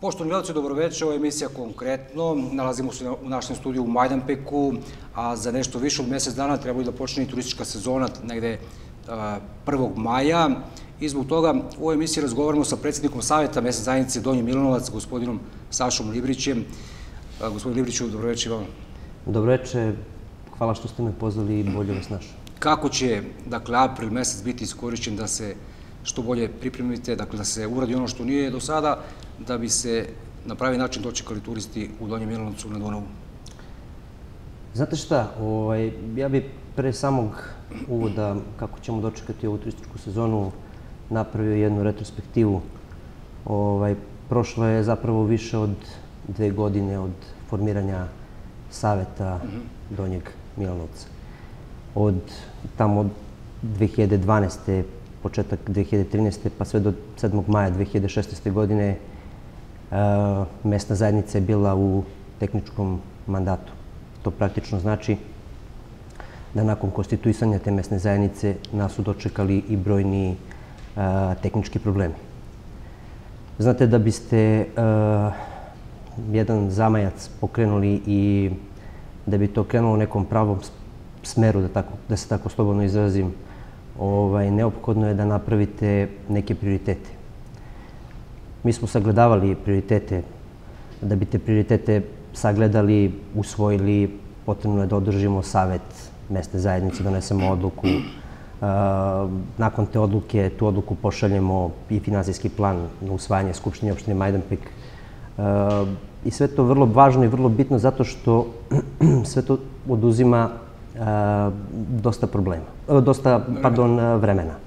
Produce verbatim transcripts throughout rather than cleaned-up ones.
Poštovani gledalci, dobroveče, ovo je emisija Konkretno. Nalazimo se u našem studiju u Majdanpeku, a za nešto više od mesec dana treba da počne i turistička sezona, negde prvog maja. I zbog toga u ovoj emisiji razgovaramo sa predsjednikom Saveta mesne zajednice Donji Milanovac, gospodinom Sašom Librićem. Gospodin Libriću, dobroveče vam. Dobroveče, hvala što ste me pozvali i bolje vas našli. Kako će, dakle, april mesec biti iskorišćen da se što bolje pripremite, dakle, da se uradi ono što nije do sada, da bi se na pravi način dočekali turisti u Donjem Milanovcu na Dunavu? Znate šta, ja bih pre samog uvoda kako ćemo dočekati ovu turističku sezonu napravio jednu retrospektivu. Prošlo je zapravo više od dve godine od formiranja Saveta Donjeg Milanovca. Od tamo dve hiljade dvanaeste. početak dve hiljade trinaeste. pa sve do sedmog maja dve hiljade šesnaeste. godine mesna zajednica je bila u tehničkom mandatu. To praktično znači da nakon konstituisanja te mesne zajednice nas su dočekali i brojni tehnički problemi. Znate, da biste jedan zamajac pokrenuli i da bi to krenulo u nekom pravom smeru, da se tako slobodno izrazim, neophodno je da napravite neke prioritete. Mi smo sagledavali prioritete. Da bi te prioritete sagledali, usvojili, potrebno je da održimo savet mesne zajednice, donesemo odluku. Nakon te odluke, tu odluku pošaljemo i finansijski plan na usvajanje Skupštine opštine Majdanpek. I sve to vrlo važno i vrlo bitno zato što sve to oduzima dosta problema, dosta, pardon, vremena.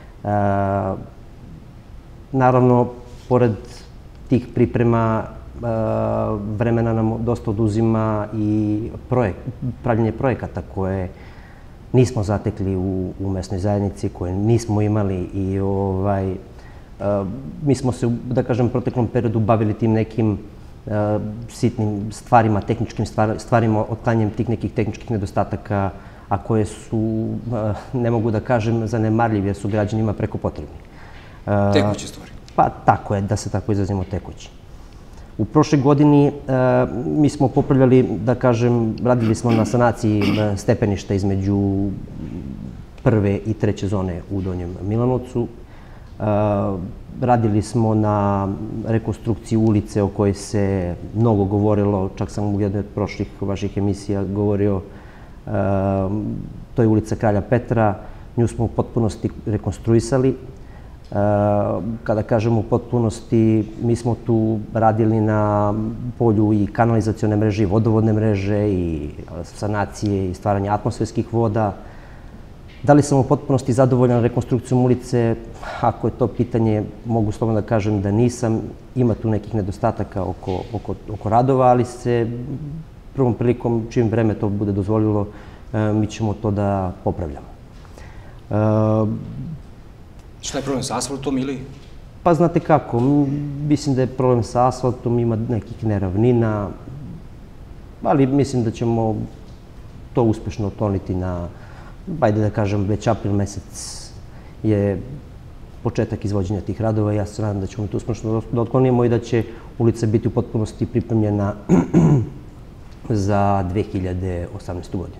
Naravno, pored tih priprema, vremena nam dosta oduzima i pravljenje projekata koje nismo zatekli u mesnoj zajednici, koje nismo imali i mi smo se, da kažem, proteklom periodu bavili tim nekim sitnim stvarima, tehničkim stvarima, otklanjem tih nekih tehničkih nedostataka, a koje su, ne mogu da kažem, zanemarljivi, jer su građanima preko potrebni. Tekuće stvari. Pa tako je, da se tako izrazimo, tekući. U prošle godini mi smo popravljali, da kažem, radili smo na sanaciji stepeništa između prve i treće zone u Donjem Milanovcu. Radili smo na rekonstrukciji ulice o kojoj se mnogo govorilo, čak sam u jednoj od prošlih vaših emisija govorio. To je ulica Kralja Petra. Nju smo u potpunosti rekonstruisali. Kada kažemo u potpunosti, mi smo tu radili na polju i kanalizacione mreže, i vodovodne mreže, i sanacije i stvaranje atmosferskih voda. Da li sam u potpunosti zadovoljan rekonstrukcijom ulice? Ako je to pitanje, mogu slobodno da kažem da nisam. Ima tu nekih nedostataka oko radova, ali se prvom prilikom, čim vreme to bude dozvolilo, mi ćemo to da popravljamo. Šta je problem sa asfaltom ili? Pa znate kako, mislim da je problem sa asfaltom, ima nekih neravnina, ali mislim da ćemo to uspešno otkloniti na, ajde da kažem, već april mesec je početak izvođenja tih radova i ja se nadam da ćemo to uspešno da otklonimo i da će ulica biti u potpunosti pripremljena za dve hiljade osamnaestu. godinu.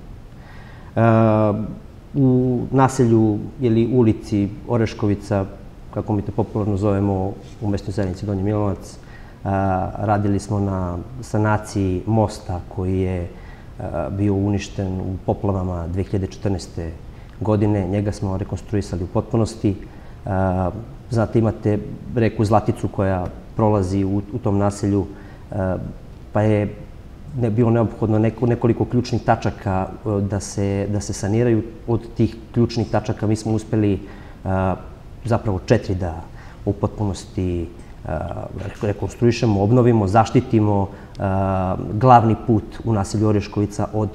U naselju ili ulici Oreškovica, kako mi to popularno zovemo u mesnoj zajednici Donji Milanovac, radili smo na sanaciji mosta koji je bio uništen u poplavama dve hiljade četrnaeste. godine. Njega smo rekonstruisali u potpunosti. Znate, imate reku Zlaticu koja prolazi u tom naselju, pa je bilo neophodno nekoliko ključnih tačaka da se saniraju. Od tih ključnih tačaka mi smo uspeli zapravo četiri da u potpunosti rekonstruišemo, obnovimo, zaštitimo glavni put u naselju Oreškovica od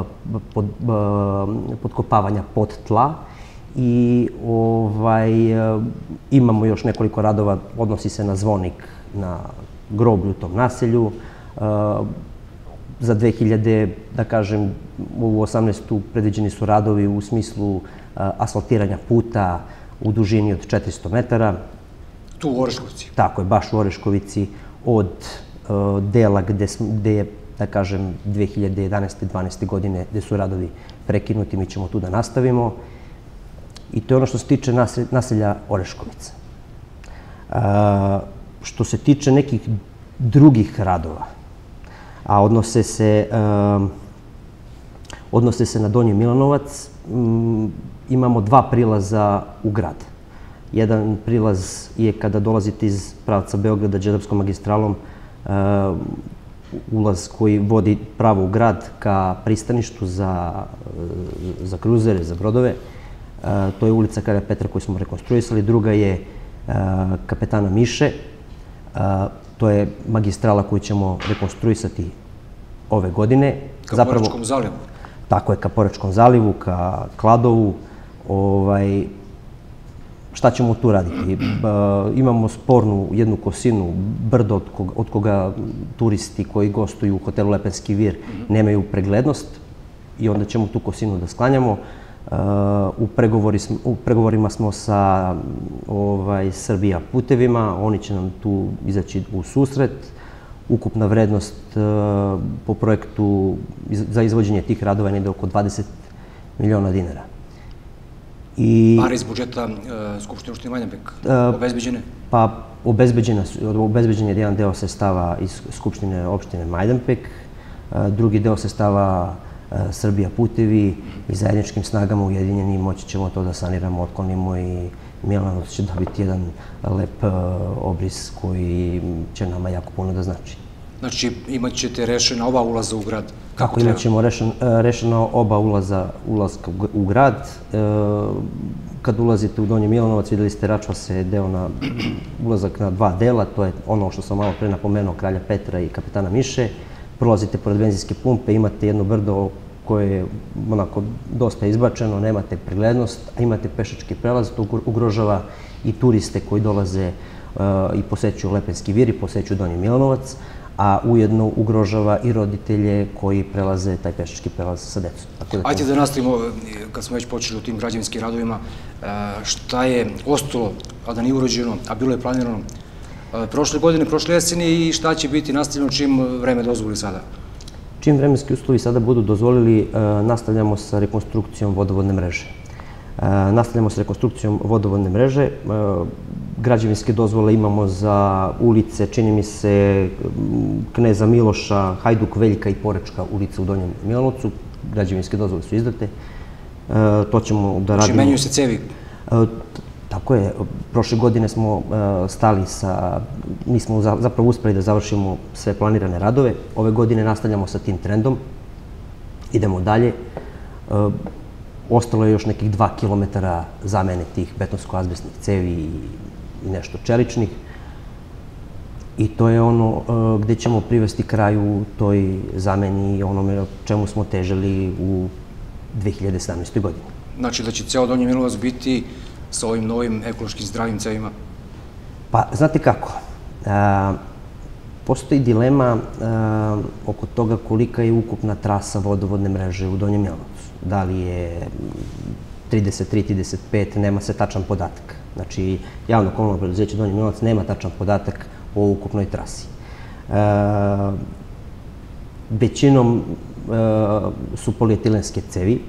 potkopavanja pod tla i imamo još nekoliko radova, odnosi se na zvonik na groblju u tom naselju. Za dve hiljade, da kažem, u osamnaestu. predviđeni su radovi u smislu asfaltiranja puta u dužini od četiristo metara. Tu u Oreškovici? Tako je, baš u Oreškovici. od dela gde je, da kažem, dve hiljade jedanaeste do dvanaeste. godine gde su radovi prekinuti, mi ćemo tu da nastavimo. I to je ono što se tiče naselja Oreškovica. Što se tiče nekih drugih radova, a odnose se, odnose se na Donji Milanovac, imamo dva prilaza u grad. Jedan prilaz je kada dolazite iz pravca Beograda Đerdapskom magistralom, ulaz koji vodi pravo u grad ka pristaništu za, za kruzere, za brodove. To je ulica Kralja Petra koju smo rekonstruisali. Druga je Kapetana Miše. To je magistrala koju ćemo rekonstruisati ove godine. Ka Porečkom zalivu. Tako je, ka Porečkom zalivu, ka Kladovu. Šta ćemo tu raditi? Imamo spornu jednu kosinu, brdo od koga turisti koji gostuju u hotelu Lepenski vir nemaju preglednost i onda ćemo tu kosinu da sklanjamo. U pregovorima smo sa Srbija putevima, oni će nam tu izaći u susret. Ukupna vrednost po projektu za izvođenje tih radova je negde oko dvadeset miliona dinara. Pare iz budžeta Skupštine opštine Majdanpek obezbeđene? Pa, obezbeđen je jedan deo sredstava iz Skupštine opštine Majdanpek, drugi deo sredstava Srbija putevi i zajedničkim snagama ujedinjeni moći ćemo to da saniramo, otklonimo i Milanovac će dobiti jedan lep obris koji će nama jako puno da znači. Znači, imat ćete rešena oba ulaza u grad? Kako imat ćemo rešeno oba ulaza u grad. Kad ulazite u Donji Milanovac, videli ste, račva se deo na ulazak na dva dela, to je ono što sam malo pre napomenuo, Kralja Petra i Kapetana Miše. Prolazite pored benzinske pumpe, imate jedno brdo koje je onako dosta izbačeno, nemate preglednost, a imate pešački prelaz, to ugrožava i turiste koji dolaze i posećuju Lepenski vir i posećuju Donji Milanovac, a ujedno ugrožava i roditelje koji prelaze taj pešački prelaz sa decom. Ajde da nastavimo, kad smo već počeli u tim građevinskim radovima, šta je ostalo, a da nije urađeno, a bilo je planirano prošle godine, prošle jeseni i šta će biti nastavljeno čim vreme dozvoli sada? Čim vremenski uslovi sada budu dozvolili, nastavljamo sa rekonstrukcijom vodovodne mreže. Nastavljamo sa rekonstrukcijom vodovodne mreže. Građevinske dozvole imamo za ulice, čini mi se, Kneza Miloša, Hajduk Veljka i Porečka ulica u Donjem Milanovcu. Građevinske dozvole su izdate. To ćemo da radimo. Znači, menjuju se cevi? Tako je. Prošle godine smo stali sa, nismo zapravo uspeli da završimo sve planirane radove. Ove godine nastavljamo sa tim trendom. Idemo dalje. Ostalo je još nekih dva kilometara zamene tih betonsko-azbestnih cevi i nešto čeličnih. I to je ono gde ćemo privesti kraju toj zameni i onome čemu smo težili u dve hiljade sedamnaestoj. godini. Znači da će ceo Donji Milanovac biti sa ovim novim ekološkim zdravim cevima? Pa, znate kako, postoji dilema oko toga kolika je ukupna trasa vodovodne mreže u Donjem Milanovcu. Da li je trideset tri, trideset pet, nema se tačan podatak. Znači, javno komunalno preduzeće Donji Milanovac nema tačan podatak o ukupnoj trasi. Većinom su polietilenske cevi.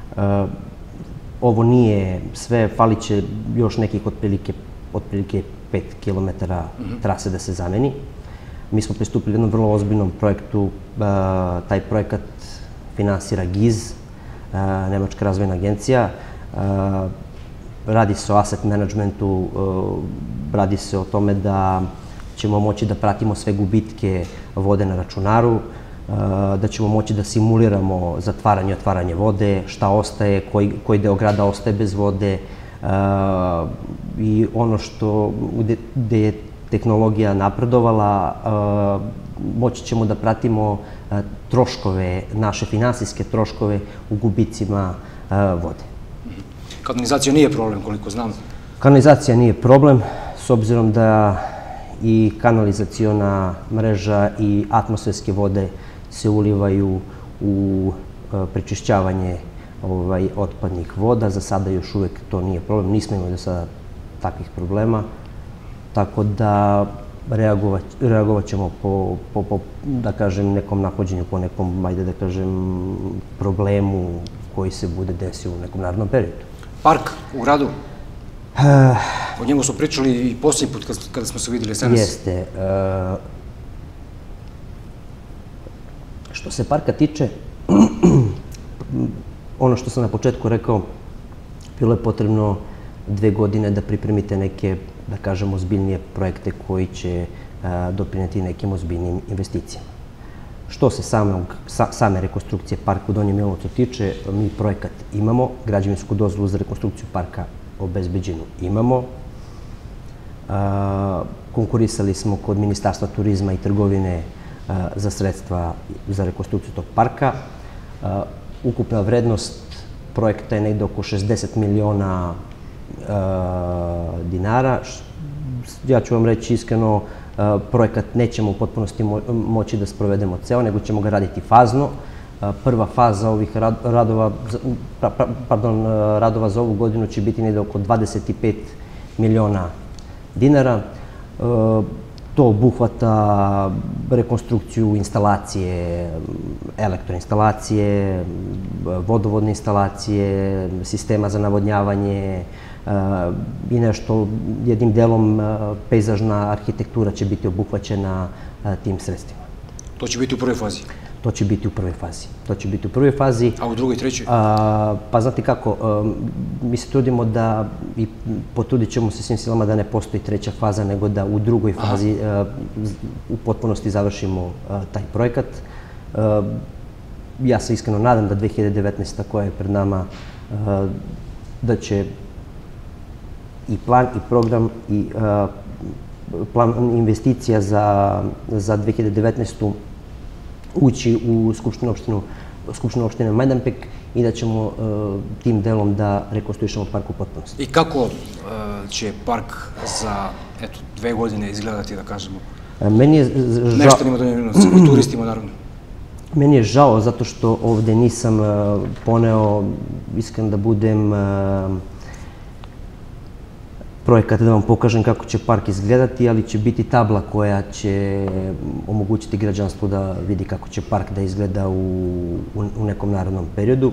Ovo nije sve, falit će još nekih otprilike pet kilometara trase da se zameni. Mi smo pristupili jednom vrlo ozbiljnom projektu. Taj projekat finansira GIZ, Nemačka razvojna agencija. Radi se o asset managementu, radi se o tome da ćemo moći da pratimo sve gubitke vode na računaru, da ćemo moći da simuliramo zatvaranje i otvaranje vode, šta ostaje, koji deo grada ostaje bez vode i ono što, gde je tehnologija napredovala, moći ćemo da pratimo troškove, naše finansijske troškove u gubicima vode. Kanalizacija nije problem, koliko znam? Kanalizacija nije problem, s obzirom da i kanalizaciona mreža i atmosferske vode se ulivaju u prečišćavanje otpadnih voda. Za sada još uvek to nije problem, nismo imali do sada takvih problema. Tako da reagovat ćemo po, da kažem, nekom nahođenju, po nekom, ajde da kažem, problemu koji se bude desio u nekom narednom periodu. Park u gradu? O njemu smo pričali i posljednji put kada smo se vidjeli danas. Jeste. Što se parka tiče, ono što sam na početku rekao, bilo je potrebno dve godine da pripremite neke, da kažem, ozbiljnije projekte koji će doprineti nekim ozbiljnim investicijama. Što se same rekonstrukcije parka u Donjem Milanovcu tiče, mi projekat imamo, građevinsku dozvolu za rekonstrukciju parka obezbeđenu imamo. Konkurisali smo kod Ministarstva turizma i trgovine za sredstva za rekonstrukciju tog parka. Ukupna vrednost projekta je negde oko šezdeset miliona dinara. Ja ću vam reći iskreno, projekat nećemo u potpunosti moći da sprovedemo ceo, nego ćemo ga raditi fazno. Prva faza ovih radova, pardon, radova za ovu godinu će biti negde oko dvadeset pet miliona dinara. To obuhvata rekonstrukciju instalacije, elektroinstalacije, vodovodne instalacije, sistema za navodnjavanje i nešto, jednim delom pejzažna arhitektura će biti obuhvaćena tim sredstvima. To će biti u prvoj fazi? To će biti u prvoj fazi. To će biti u prvoj fazi. A u drugoj, trećoj? Pa znate kako, mi se trudimo da, i potrudit ćemo se svim silama da ne postoji treća faza, nego da u drugoj fazi u potpunosti završimo taj projekat. Ja se iskreno nadam da dve hiljade devetnaesta koja je pred nama, da će i plan i program i plan investicija za dve hiljade devetnaestu ući u Skupštinu opštine Majdanpek i da ćemo tim delom da rekonstruišemo park u potpunosti. I kako će park za dve godine izgledati, da kažemo, meštanima Donjeg Milanovca i turistima, naravno? Meni je žao zato što ovde nisam poneo, iskreno da budem, projekat da vam pokažem kako će park izgledati, ali će biti tabla koja će omogućiti građanstvu da vidi kako će park da izgleda u nekom narednom periodu.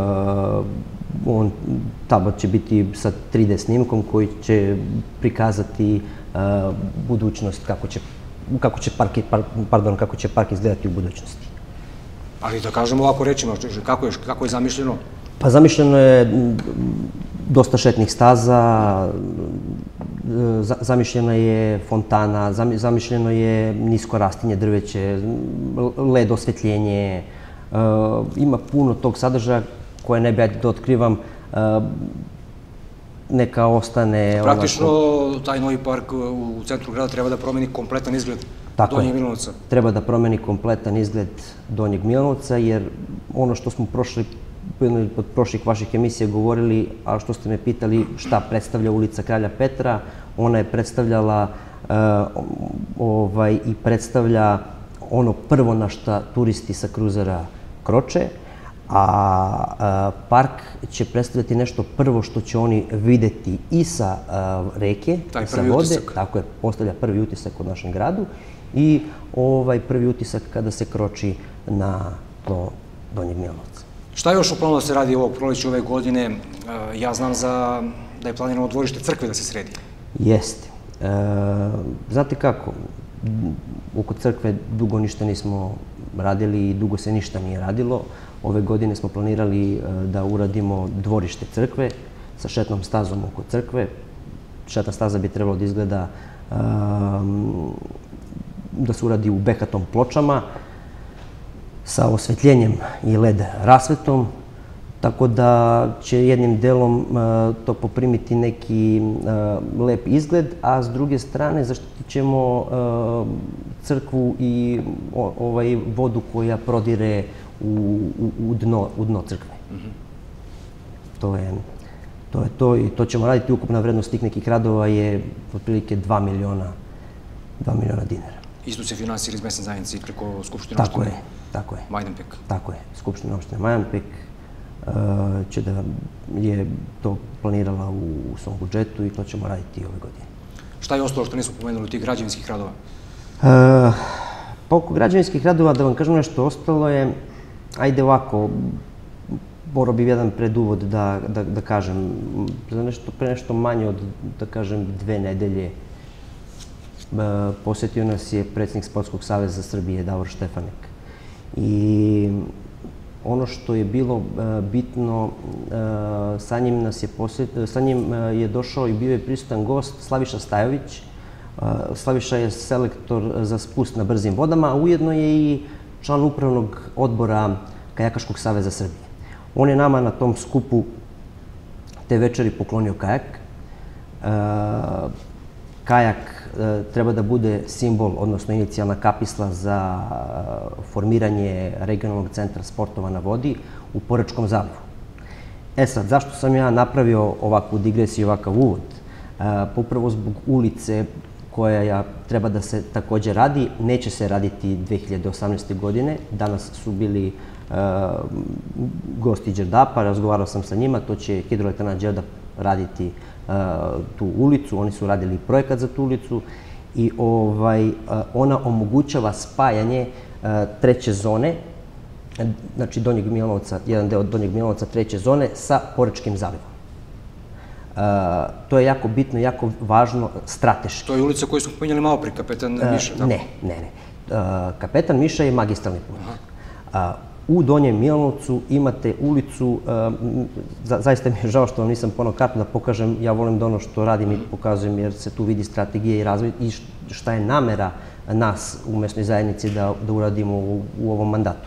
Tabla će biti sa tri D snimkom koji će prikazati budućnost, kako će park izgledati u budućnosti. Ali da kažemo ovako rečima, kako je zamišljeno? Pa zamišljeno je dosta šetnih staza, zamišljena je fontana, zamišljeno je nisko rastinje drveće, led osvetljenje. Ima puno tog sadržaja koje ne bih da otkrivam, neka ostane... Praktično taj novi park u centru grada treba da promeni kompletan izgled Donjeg Milanovca. Treba da promeni kompletan izgled Donjeg Milanovca, jer ono što smo prošli od prošlih vaših emisija govorili, a što ste me pitali šta predstavlja ulica Kralja Petra, ona je predstavljala i predstavlja ono prvo na šta turisti sa kruzera kroče, a park će predstavljati nešto prvo što će oni videti i sa reke, sa vode, tako je, postavlja prvi utisak u našem gradu i prvi utisak kada se kroči na to Donjeg Milanovca. Šta još u planu da se radi ovog proleća ove godine? Ja znam da je planirano dvorište crkve da se sredi. Jeste. Znate kako, oko crkve dugo ništa nismo radili i dugo se ništa nije radilo. Ove godine smo planirali da uradimo dvorište crkve sa šetnom stazom oko crkve. Šetna staza bi trebalo da izgleda da se uradi u behatom pločama, sa osvetljenjem i led rasvetom, tako da će jednim delom to poprimiti neki lep izgled, a s druge strane zaštitit ćemo crkvu i vodu koja prodire u dno crkve. To je to i to ćemo raditi. Ukupna vrednost tih nekih radova je otprilike dva miliona dinara. Isto se finansira iz mesne zajednice i preko Skupštine opštine Majdanpek. Tako je. Skupština opštine Majdanpek će da je to planirala u svom budžetu i to ćemo raditi i ove godine. Šta je ostalo što nismo pomenuli tih građevinskih radova? Pa oko građevinskih radova, da vam kažem nešto, ostalo je, ajde ovako, morao bi jedan preduvod da kažem, pre nešto manje od, da kažem, dve nedelje posetio nas je predsjednik Sportskog saveza Srbije, Davor Štefanek. I ono što je bilo bitno, sa njim nas je posjetio, sa njim je došao i bio je prisutan gost Slaviša Stajović. Slaviša je selektor za spust na brzim vodama, a ujedno je i član upravnog odbora Kajakaškog saveza Srbije. On je nama na tom skupu te večeri poklonio kajak. Kajak treba da bude simbol, odnosno inicijalna kapisla za formiranje regionalnog centra sportova na vodi u Porečkom zalivu. E sad, zašto sam ja napravio ovakvu digresiju, ovakav uvod? Pa upravo zbog ulice koja treba da se takođe radi, neće se raditi dve hiljade osamnaeste. godine. Danas su bili gosti Đerdapa, razgovarao sam sa njima, to će Hidroelektrana Đerdap raditi tu ulicu, oni su radili projekat za tu ulicu i ona omogućava spajanje treće zone, znači Donjeg Milanovca, jedan deo Donjeg Milanovca treće zone sa Porečkim zalivom. To je jako bitno, jako važno, strateški. To je ulica koju smo pominjali malo pri Kapetan Miša? Ne, ne, ne. Kapetan Miša je magistralni put. U Donjem Milanovcu imate ulicu, zaista mi je žao što vam nisam ponao kartu da pokažem, ja volim da ono što radim i pokazujem jer se tu vidi strategija i razvoj i šta je namera nas u mesnoj zajednici da uradimo u ovom mandatu.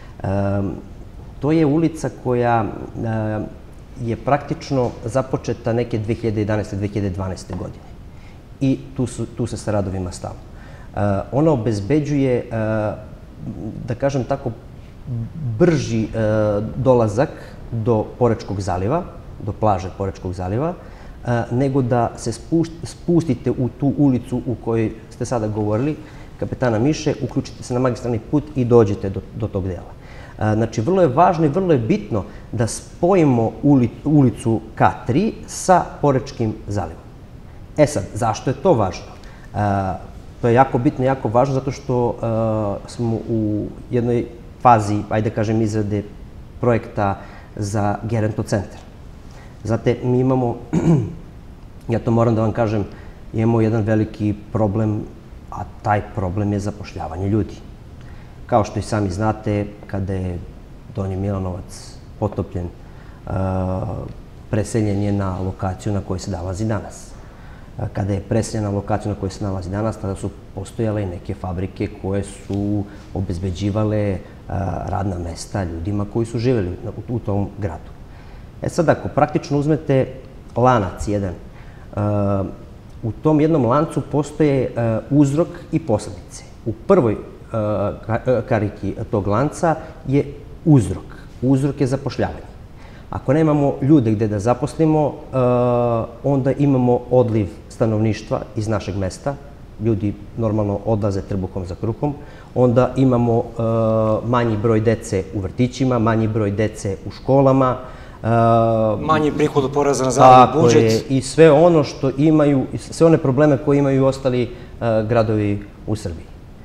To je ulica koja je praktično započeta neke dve hiljade jedanaeste do dve hiljade dvanaeste. godine i tu se sa radovima stavlja. Ona obezbeđuje, da kažem tako, brži dolazak do Porečkog zaliva, do plaže Porečkog zaliva, nego da se spustite u tu ulicu u kojoj ste sada govorili, Kapetana Miše, uključite se na magistralni put i dođete do tog dela. Znači, vrlo je važno i vrlo je bitno da spojimo ulicu K tri sa Porečkim zalivom. E sad, zašto je to važno? To je jako bitno i jako važno zato što smo u jednoj fazi, ajde kažem, izrade projekta za gerontocentar. Znate, mi imamo, ja to moram da vam kažem, imamo jedan veliki problem, a taj problem je zapošljavanje ljudi. Kao što i sami znate, kada je Donji Milanovac potopljen, preseljen je na lokaciju na kojoj se nalazi danas. Kada je preseljen na lokaciju na kojoj se nalazi danas, tada su postojale neke fabrike koje su obezbeđivale radna mesta ljudima koji su živjeli u tom gradu. E sad, ako praktično uzmete lanac jedan, u tom jednom lancu postoje uzrok i posledice. U prvoj kariki tog lanca je uzrok. Uzrok je zapošljavanje. Ako nemamo ljude gde da zaposlimo, onda imamo odliv stanovništva iz našeg mesta. Ljudi normalno odlaze trbuhom za kruhom. Onda imamo manji broj dece u vrtićima, manji broj dece u školama. Manji prihod od poreza na zaradu budžet. Tako je. I sve ono što imaju, sve one probleme koje imaju ostali gradovi u Srbiji.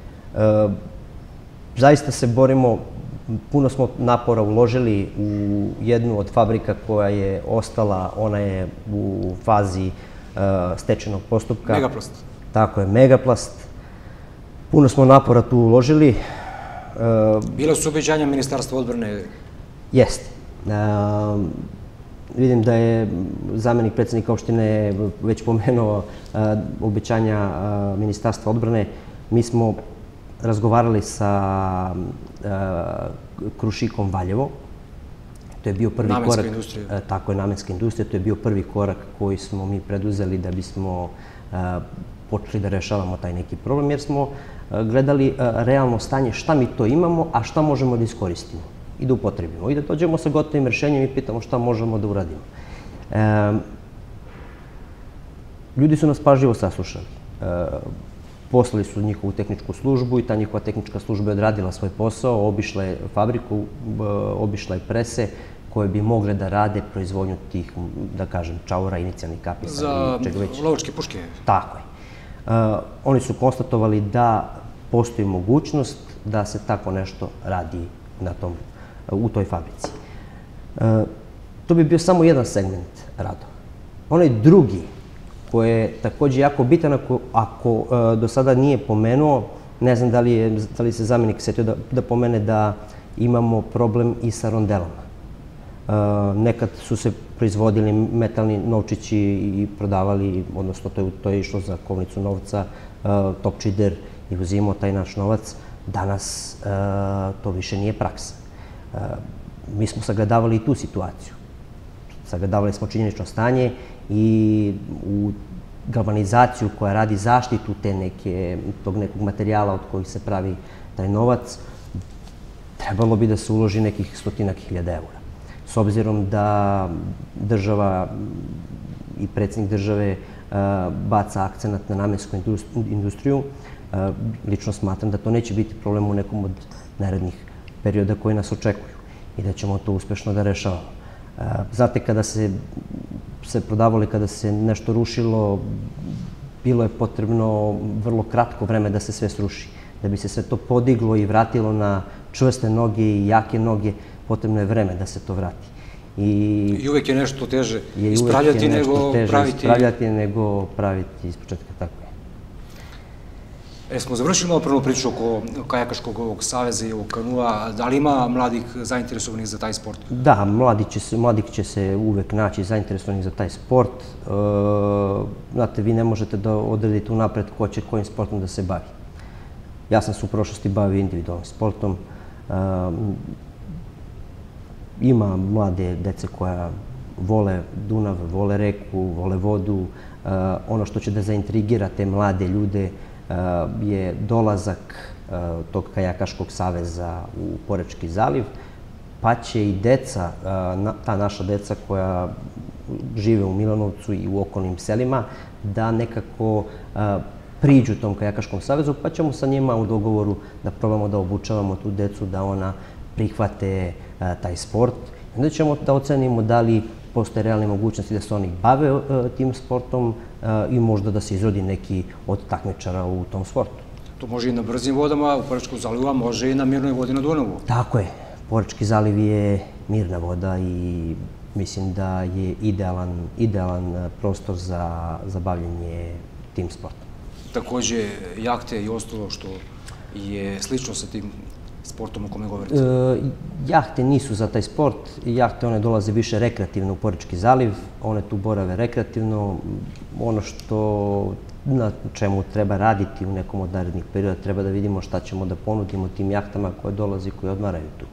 Zaista se borimo, puno smo napora uložili u jednu od fabrika koja je ostala, ona je u fazi stečajnog postupka. Megaplast. Tako je, Megaplast. Puno smo napora tu uložili. Bila su obećanja Ministarstva odbrane? Jeste. Vidim da je zamenik predsjednika opštine već pomenuo obećanja Ministarstva odbrane. Mi smo razgovarali sa Krušikom Valjevo. To je bio prvi korak. Namenska industrija. Tako je, namenska industrija. To je bio prvi korak koji smo mi preduzeli da bismo počeli da rešavamo taj neki problem, jer smo gledali realno stanje šta mi to imamo, a šta možemo da iskoristimo i da upotrebimo. I da dođemo sa gotovim rešenjem i pitamo šta možemo da uradimo. Ljudi su nas pažljivo saslušali. Poslali su njihovu tehničku službu i ta njihova tehnička služba je odradila svoj posao, obišla je fabriku, obišla je prese koje bi mogle da rade proizvodnju tih, da kažem, čaura, inicijalnih kapisa. Za lovačke puške? Tako je. Oni su konstatovali da postoji mogućnost da se tako nešto radi u toj fabrici. To bi bio samo jedan segment radova. Onaj drugi, koji je također jako bitan, ako do sada nije pomenuo, ne znam da li se zamjenik setio da pomene da imamo problem i sa rondelama. Nekad su se proizvodili metalni novčići i prodavali, odnosno to je išlo za kovnicu novca, topčider i uzimao taj naš novac. Danas to više nije praksa. Mi smo sagledavali i tu situaciju. Sagledavali smo činjenično stanje i u galvanizaciju koja radi zaštitu tog nekog materijala od kojih se pravi taj novac, trebalo bi da se uloži nekih stotinak hiljada eura. S obzirom da država i predsjednik države baca akcenat na namensku industriju, lično smatram da to neće biti problem u nekom od narednih perioda koji nas očekuju i da ćemo to uspešno da rešavamo. Znate, kada se prodavalo i kada se nešto rušilo, bilo je potrebno vrlo kratko vreme da se sve sruši. Da bi se sve to podiglo i vratilo na čvrste noge i jake noge, potrebno je vreme da se to vrati. I uvek je nešto teže ispravljati nego praviti... Ispravljati nego praviti iz početka, tako je. E, smo završili malo prvo priču oko Kajakaškog ovog saveza i ovog kanua. Da li ima mladih zainteresovanih za taj sport? Da, mladih će se uvek naći zainteresovanih za taj sport. Znate, vi ne možete da odredite unapred ko će kojim sportom da se bavi. Ja sam se u prošlosti bavio individualnim sportom. Ima mlade dece koja vole Dunav, vole reku, vole vodu. Ono što će da zaintrigira te mlade ljude je dolazak tog Kajakaškog saveza u Porečki zaliv, pa će i deca, ta naša deca koja žive u Milanovcu i u okolnim selima, da nekako priđu tom Kajakaškom savezu, pa ćemo sa njima u dogovoru da probamo da obučavamo tu decu, da ona prihvate taj sport. Onda ćemo da ocenimo da li postoje realne mogućnosti da se oni bave tim sportom i možda da se izrodi neki od takmičara u tom sportu. To može i na brzim vodama u Porečkom zalivu, a može i na mirnoj vodi na Dunavu. Tako je. Porečki zaliv je mirna voda i mislim da je idealan prostor za bavljenje tim sportom. Takođe, jahte i ostalo što je slično sa tim sportom o kome govorite? Jahte nisu za taj sport. Jahte, one dolaze više rekreativno u Porečki zaliv. One tu borave rekreativno. Ono što na čemu treba raditi u nekom od narednih perioda, treba da vidimo šta ćemo da ponudimo tim jahtama koje dolaze i koje odmaraju tu.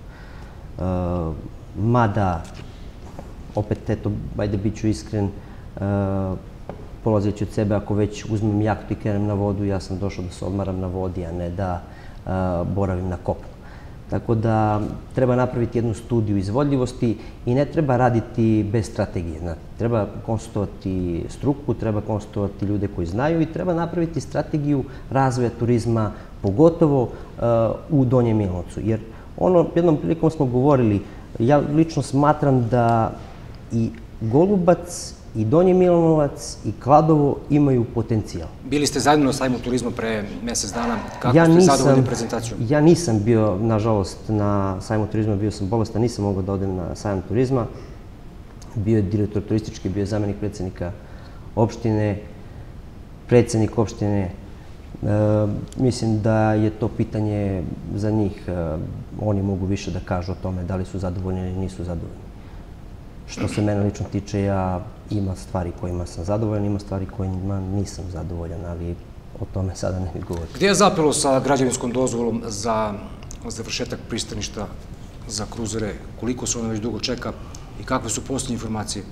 Mada, opet, eto, ajde bit ću iskren, polazeći od sebe, ako već uzmem jahtu i krenem na vodu, ja sam došao da se odmaram na vodi, a ne da boravim na kopnu. Tako da treba napraviti jednu studiju izvodljivosti i ne treba raditi bez strategije. Treba konsultovati struku, treba konsultovati ljude koji znaju i treba napraviti strategiju razvoja turizma, pogotovo u Donjem Milanovcu. Jer ono, jednom prilikom smo govorili, ja lično smatram da i Golubac, i Donji Milanovac, i Kladovo imaju potencijal. Bili ste zajedno na sajmu turizma pre mesec dana. Kako ste zadovoljni prezentacijom? Ja nisam bio, nažalost, na sajmu turizma, bio sam bolestan, nisam mogao da odem na sajam turizma. Bio je direktor turistički, bio je zamjenik predsjednika opštine, predsjednik opštine. Mislim da je to pitanje za njih. Oni mogu više da kažu o tome da li su zadovoljni ili nisu zadovoljni. Što se mene lično tiče, ja ima stvari kojima sam zadovoljan, ima stvari kojima nisam zadovoljan, ali o tome sada ne bih govorio. Gdje je zapelo sa građevinskom dozvolom za završetak pristaništa za kruzere? Koliko se ono već dugo čeka i kakve su posljednje informacije?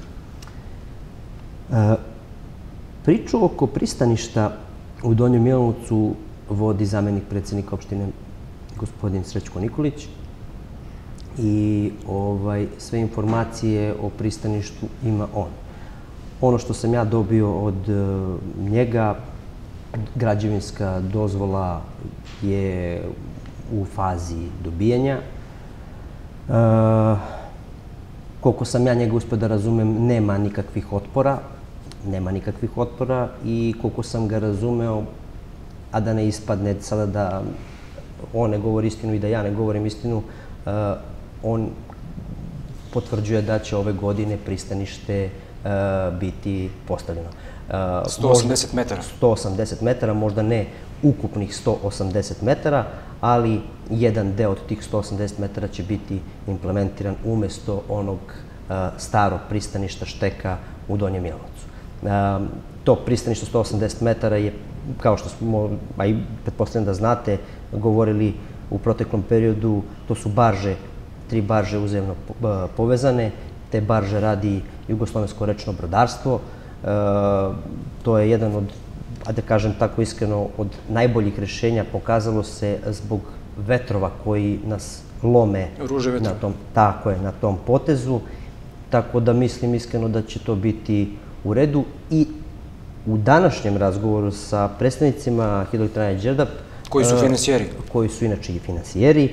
Priču oko pristaništa u Donjem Milanovcu vodi zamjenik predsjednika opštine gospodin Srećko Nikolić. I sve informacije o pristaništu ima on. Ono što sam ja dobio od njega, građevinska dozvola je u fazi dobijanja. Koliko sam ja njega uspio da razumem, nema nikakvih otpora. nema nikakvih otpora i koliko sam ga razumeo, a da ne ispadne sada da on ne govori istinu i da ja ne govorim istinu, on potvrđuje da će ove godine pristanište biti postavljeno. sto osamdeset metara. sto osamdeset metara, možda ne ukupnih sto osamdeset metara, ali jedan deo od tih sto osamdeset metara će biti implementiran umesto onog starog pristaništa Šteka u Donjem Milanovcu. To pristanište sto osamdeset metara je, kao što smo, a i pretpostavljam da znate, govorili u proteklom periodu, to su barže, tri barže uzajamno povezane, te barže radi Jugoslovensko rečno brodarstvo. To je jedan od, a da kažem tako iskreno, od najboljih rešenja. Pokazalo se zbog vetrova koji nas lome na tom, tako je, na tom potezu. Tako da mislim iskreno da će to biti u redu. I u današnjem razgovoru sa predstavnicima Hidroelektrane Đerdap, koji su finansijeri, koji su inače i finansijeri,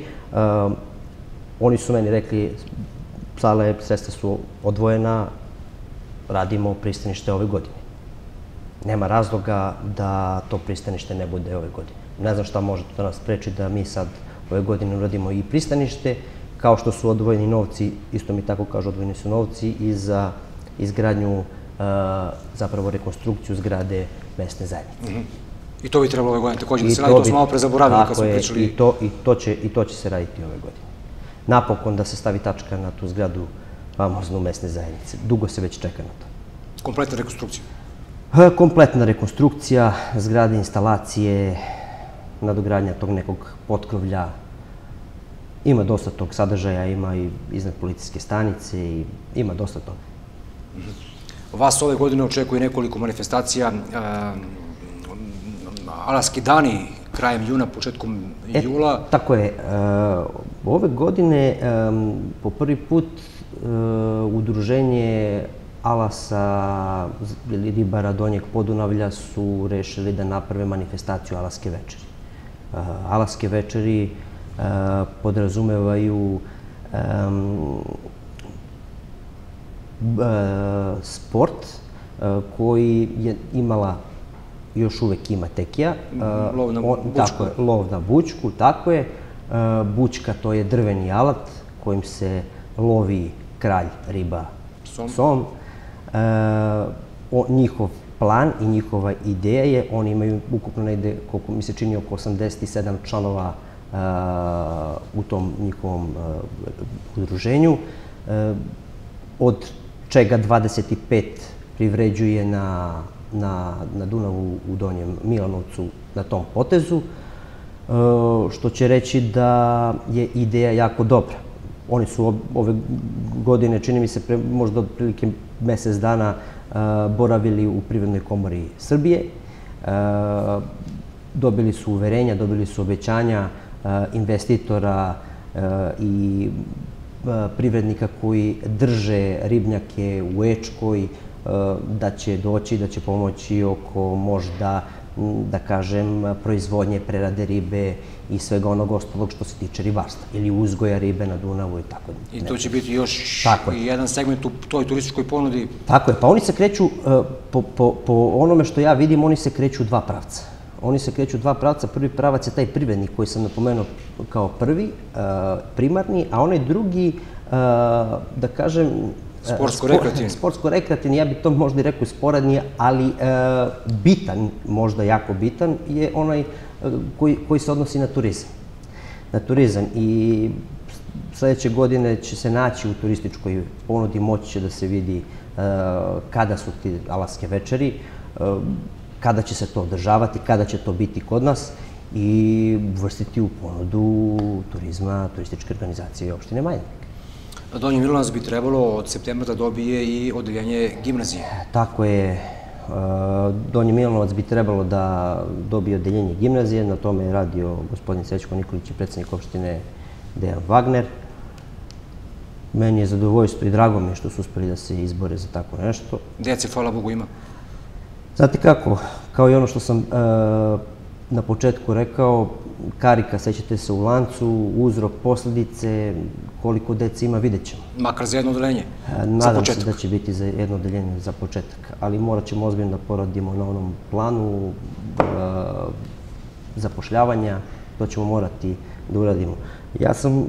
oni su meni rekli, sale, sredstva su odvojena, radimo pristanište ove godine. Nema razloga da to pristanište ne bude ove godine. Ne znam šta može da nas spreči da mi sad ove godine uradimo i pristanište, kao što su odvojeni novci, isto mi tako kažu, odvojeni su novci i za izgradnju, zapravo rekonstrukciju zgrade mesne zajednice. I to bi trebalo ove godine također da se radi, to smo malo pre zaboravili kad smo pričali. I to će se raditi ove godine. Napokon da se stavi tačka na tu zgradu famoznu mesne zajednice. Dugo se već čeka na to. Kompletna rekonstrukcija? Kompletna rekonstrukcija zgrade, instalacije, nadogradnja tog nekog potkrovlja. Ima dosta tog sadržaja, ima i iznad policijske stanice i ima dosta toga. Vas ove godine očekuje nekoliko manifestacija. Alavski dani krajem juna, početkom jula. Tako je. Ove godine po prvi put udruženje Alasa ili ribara Donjeg Podunavlja su rešili da naprave manifestaciju Alavske večeri. Alavske večeri podrazumevaju sport koji je imala, još uvek ima tekija. Lov na bučku. Lov na bučku, tako je. Bučka, to je drveni alat kojim se lovi kralj riba som. Njihov plan i njihova ideja je, oni imaju ukupno negde, koliko mi se čini, oko osamdeset sedam članova u tom njihovom udruženju, od čega dvadeset pet privređuje na Dunavu u Donjem Milanovcu na tom potezu, što će reći da je ideja jako dobra. Oni su ove godine, čini mi se, možda otprilike mesec dana boravili u Privrednoj komori Srbije. Dobili su uverenja, dobili su obećanja investitora i privrednika koji drže ribnjake u Ečkoj, da će doći, da će pomoći oko možda, da kažem, proizvodnje, prerade ribe i svega onog ostalog što se tiče ribarstva ili uzgoja ribe na Dunavu i tako. I to će biti još jedan segment u toj turističkoj ponudi. Tako je, pa oni se kreću, po onome što ja vidim, oni se kreću u dva pravca. Oni se kreću u dva pravca. Prvi pravac je taj privrednik koji sam napomenuo kao prvi, primarni, a onaj drugi, da kažem, sportsko-rekreativni. Sportsko-rekreativni, ja bih to možda i rekao sporadni, ali bitan, možda jako bitan, je onaj koji se odnosi na turizam. Na turizam. I sledeće godine će se naći u turističkoj ponudi, moći će da se vidi kada su ti Alavske večeri, kada će se to održavati, kada će to biti kod nas i uvrstiti u ponudu turizma, turističke organizacije i opštine Majdanpek. Donji Milanovac bi trebalo od septembra da dobije i odeljenje gimnazije. Tako je. Donji Milanovac bi trebalo da dobije odeljenje gimnazije. Na tome je radio gospodin Srećko Nikolić i predsednik opštine Dejan Wagner. Meni je zadovoljstvo i drago mi je što su uspeli da se izbore za tako nešto. Dece, hvala Bogu, ima. Znate kako, kao i ono što sam na početku rekao, karika, sećate se, u lancu, uzrok, posljedice, koliko dece ima, vidjet ćemo. Makar za jedno odeljenje, za početak. Nadam se da će biti za jedno odeljenje za početak, ali morat ćemo ozbiljno da poradimo na onom planu zapošljavanja, to ćemo morati da uradimo. Ja sam,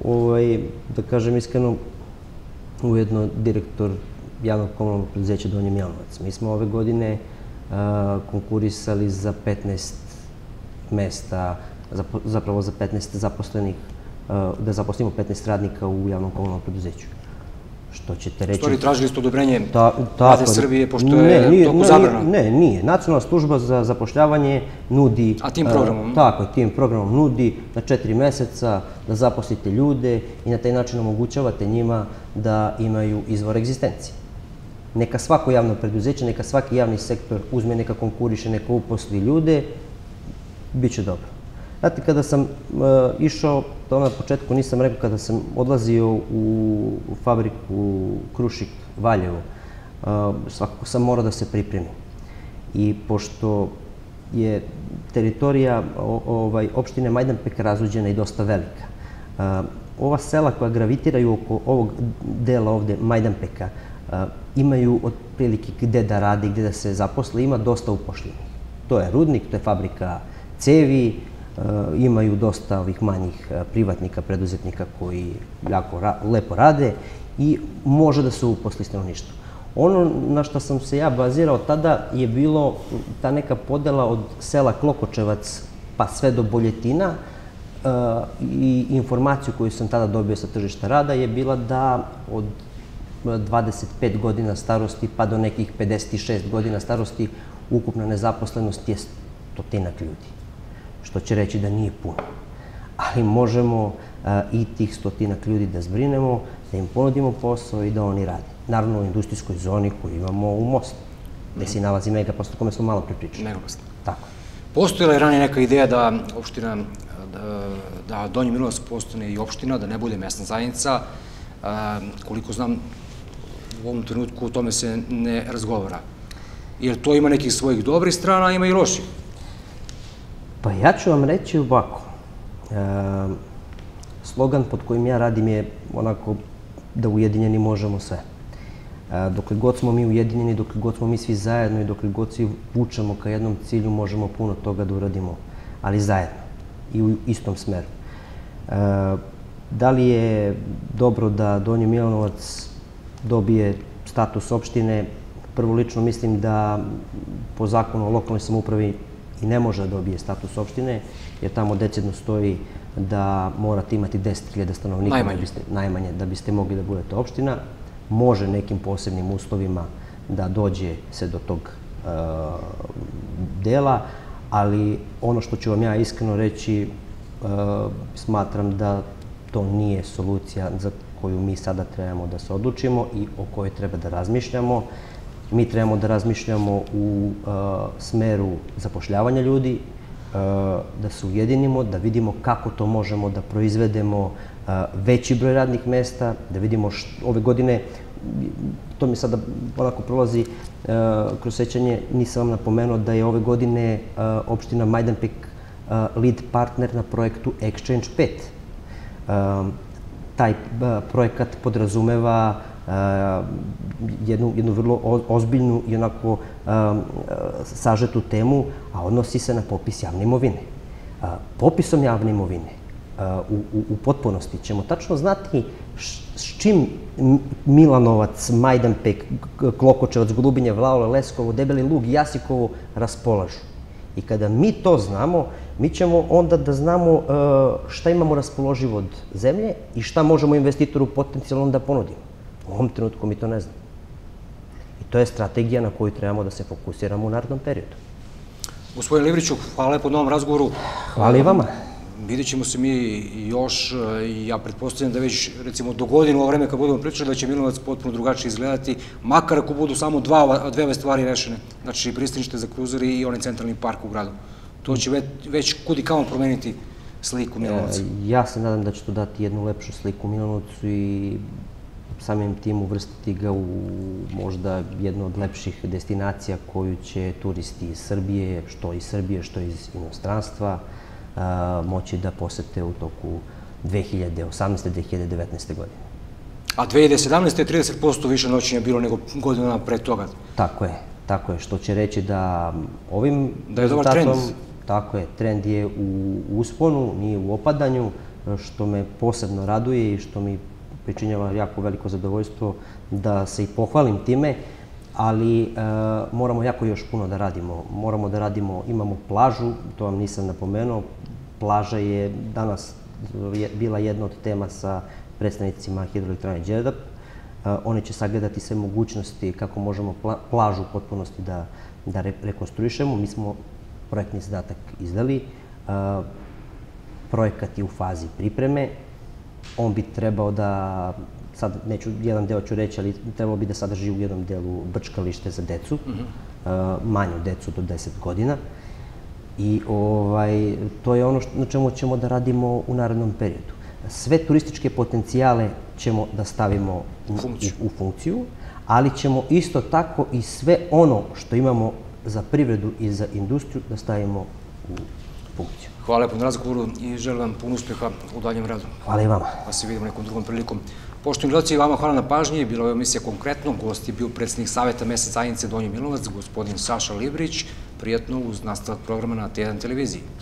da kažem iskreno, ujedno direktor javnog komunalnog preduzeća Donji Milanovac. Mi smo ove godine konkurisali za petnaest mesta, zapravo za petnaest zaposlenih, da zaposlimo petnaest radnika u javnom komunalnom preduzeću. Što ćete reći... U stvari tražili ste odobrenje Vlade Srbije, pošto je toliko zabrano? Ne, nije. Nacionalna služba za zapošljavanje nudi... A tim programom? Tako je, tim programom nudi na četiri meseca da zaposlite ljude i na taj način omogućavate njima da imaju izvor egzistencije. Neka svako javno preduzeće, neka svaki javni sektor uzme, neka konkuriše, neka uposli ljude, bit će dobro. Znate, kada sam išao, to na početku nisam rekao, kada sam odlazio u fabriku Krušik Valjevo, svakako sam morao da se pripremim. I pošto je teritorija opštine Majdanpek razuđena i dosta velika, ova sela koja gravitiraju oko ovog dela ovde Majdanpeka imaju otprilike gde da rade, gde da se zaposle, ima dosta upošljenih. To je rudnik, to je fabrika cevi, imaju dosta ovih manjih privatnika, preduzetnika koji jako lepo rade i može da se uposli stanovništvo. Ono na što sam se ja bazirao tada je bilo ta neka podela od sela Klokočevac pa sve do Boljetina i informaciju koju sam tada dobio sa tržišta rada je bila da od dvadeset pet godina starosti pa do nekih pedeset šest godina starosti ukupna nezaposlenost je stotinak ljudi. Što će reći da nije puno. Ali možemo i tih stotinak ljudi da zbrinemo, da im ponudimo posao i da oni rade. Naravno u industrijskoj zoni koju imamo u Mostu, gde se nalazi Megapost, o kome smo malo prepričali. Megapost. Tako. Postojila je ranije neka ideja da opština, da Donji Milanovac postane i opština, da ne bude mesna zajednica. Koliko znam, u ovom trenutku o tome se ne razgovara. Jer to ima nekih svojih dobrih strana, a ima i loših. Pa ja ću vam reći ovako. Slogan pod kojim ja radim je onako da ujedinjeni možemo sve. Dokle god smo mi ujedinjeni, dokle god smo mi svi zajedno i dokle god svi vučemo ka jednom cilju, možemo puno toga da uradimo, ali zajedno i u istom smeru. Da li je dobro da Donji Milanovac dobije status opštine? Prvo, lično mislim da po zakonu o lokalnoj samoupravi i ne može da dobije status opštine, jer tamo decidno stoji da morate imati deset hiljada stanovnika najmanje da biste mogli da budete opština. Može nekim posebnim uslovima da dođe se do tog dela, ali ono što ću vam ja iskreno reći, smatram da to nije solucija za koju mi sada trebamo da se odlučimo i o kojoj treba da razmišljamo. Mi trebamo da razmišljamo u smeru zapošljavanja ljudi, da se ujedinimo, da vidimo kako to možemo da proizvedemo veći broj radnih mesta, da vidimo ove godine, to mi sada onako prolazi kroz sećanje, nisam vam napomenuo da je ove godine opština Majdanpek lead partner na projektu Exchange pet. Taj projekat podrazumeva jednu vrlo ozbiljnu i onako sažetu temu, a odnosi se na popis javne imovine. Popisom javne imovine u potpunosti ćemo tačno znati s čim Milanovac, Majdanpek, Klokočevac, Golubinje, Vlaole, Leskovo, Debeli Lug i Jasikovo raspolažu. I kada mi to znamo, mi ćemo onda da znamo šta imamo raspoloživo od zemlje i šta možemo investitoru potencijalno da ponudimo. U ovom trenutku mi to ne znamo. I to je strategija na koju trebamo da se fokusiramo u narednom periodu. Gospodin Livriću, hvala lepo na ovom razgovoru. Hvala i vama. Vidjet ćemo se mi još i ja pretpostavljam da već recimo do godine u ovo vreme kad budemo pričali da će Milanovac potpuno drugačije izgledati, makar ako budu samo dve ove stvari rešene, znači pristanište za kruzeri i onaj centralni park u gradu. To će već kudi kamo promeniti sliku Milanovca. Ja se nadam da će to dati jednu lepšu sliku Milanovcu i samim tim uvrstiti ga u možda jednu od lepših destinacija koju će turisti iz Srbije, što iz Srbije, što iz inostranstva, moći da posete u toku dve hiljade osamnaeste. do dve hiljade devetnaeste. godine. A dve hiljade sedamnaeste. je trideset posto više noćenja bilo nego godina pre toga. Tako je, tako je, što će reći da ovim da je dobar trend. Tako je, trend je u usponu, nije u opadanju, što me posebno raduje i što mi pričinjava jako veliko zadovoljstvo da se i pohvalim time, ali e, moramo jako još puno da radimo. Moramo da radimo, imamo plažu, to vam nisam napomenuo, plaža je danas je bila jedna od tema sa predstavnicima hidroelektrane Đerdap. E, oni će sagledati sve mogućnosti kako možemo pla, plažu u potpunosti da, da re, rekonstruišemo. Mi smo projektni zadatak izdali, e, projekat je u fazi pripreme, on bi trebao da, sad neću, jedan deo ću reći, ali trebao bi da sadrži u jednom delu brčkalište za decu, manju decu do deset godina. I ovaj, to je ono na čemu ćemo da radimo u narednom periodu. Sve turističke potencijale ćemo da stavimo u, u, u funkciju, ali ćemo isto tako i sve ono što imamo za privredu i za industriju da stavimo u funkciju. Hvala lepo na razgovoru i želim vam puno uspjeha u daljem radu. Hvala i vama. Pa se vidimo nekom drugom prilikom. Poštovani gledalci, vama hvala na pažnji. Bila je emisija Konkretno. Gost je bio predsjednik Saveta mesne zajednice Donji Milanovac, gospodin Saša Librić. Prijatno uz nastavak programa na T jedan televiziji.